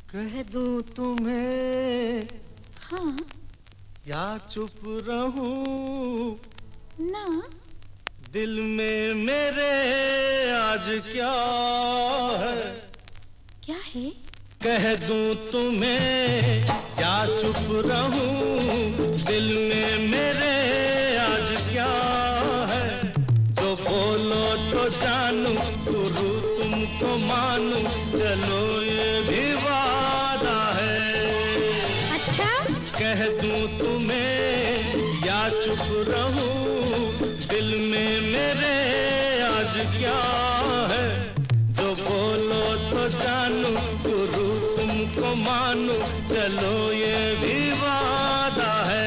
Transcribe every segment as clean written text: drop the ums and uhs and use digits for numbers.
कह दूं तुम्हें हाँ या चुप रहूं ना, दिल में मेरे आज क्या है? क्या है? कह दूं तुम्हें या चुप रहूं, दिल में मेरे आज क्या है? जो बोलो तो जानूं, गुरु तुमको मानूं, चलो ये भी वादा है। अच्छा? कह दूं तुम्हें या चुप रहूं, दिल में मेरे आज क्या है? जो बोलो तो जानूं, गुरु तुमको मानूं, चलो ये भी वादा है।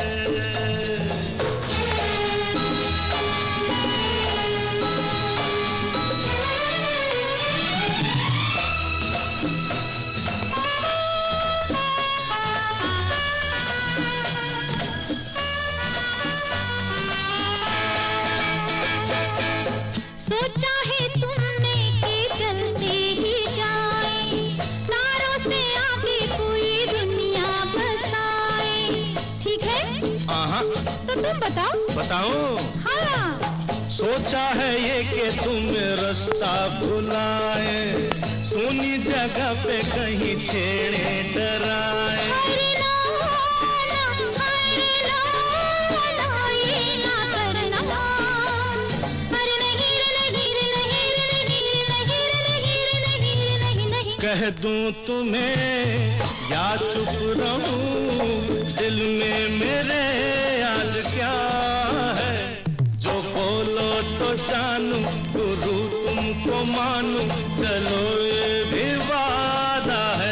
सोचा है तुमने कि चलते ही जाए, तारों से आगे कोई दुनिया बसाए, ठीक है? हाँ तो तुम बताओ। बताऊं? हाँ। सोचा है ये कि तुम रास्ता भुलाए, सुनी जगह पे कहीं छेड़े डराए। हरे ये ना करना, अरे नहीं रे नहीं रे नहीं रे नहीं रे नहीं रे नहीं नहीं। कह दूं तुम्हें या चुप रहूं, दिल में मेरे आज क्या है? जो बोलो तो जानूं, गुरु तुमको मानूं, चलो ये भी वादा है।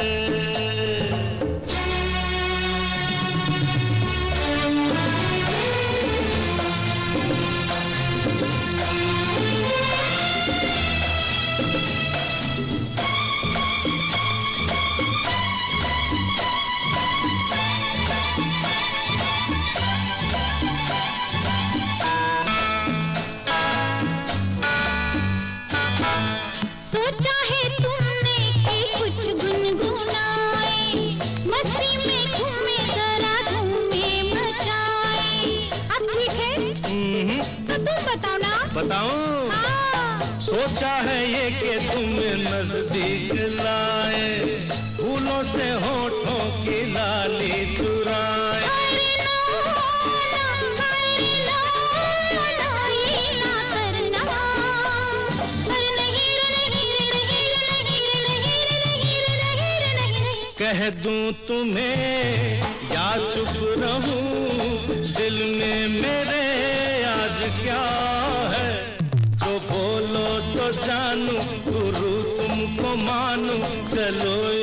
सोचा है तुमने कि कुछ गुनगुनाए, मस्ती में घूमे जरा धूमे मचाए, अब ठीक है? तो तुम बताओ ना। बताऊं? हाँ। सोचा है ये कि तुम्हें नजदीक लाए, फूलों से होठों की लाली चुराए। कह दूं तुम्हें या चुप रहूं, दिल में मेरे आज क्या है? जो बोलो तो जानूं, गुरु तुमको मानूं, चलो